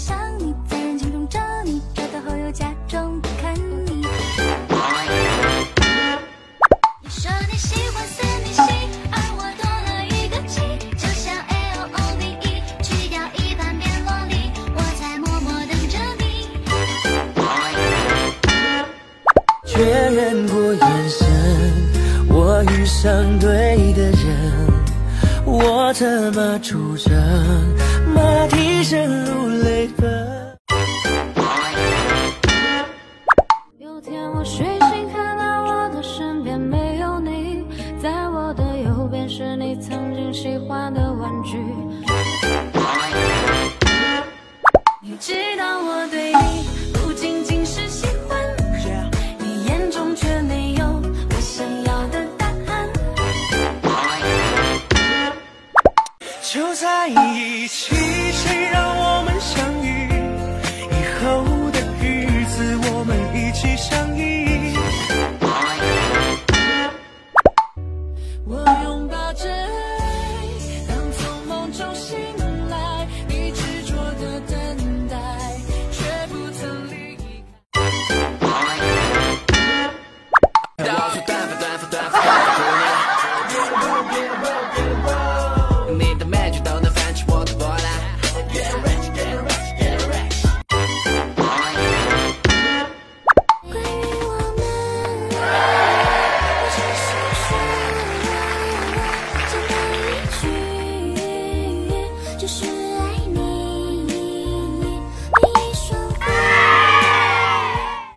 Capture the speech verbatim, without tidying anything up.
想你，在人群中找你，找到后又假装不看你。你说你喜欢私密系，而我多了一个 G， 就像 L O V E， 去掉一半变萝莉，我在默默等着你。 确认过眼神，我遇上对的人，我策马出征，马蹄声如泪奔。 有天我睡醒看到我的身边没有你，在我的右边是你曾经喜欢的玩具。你知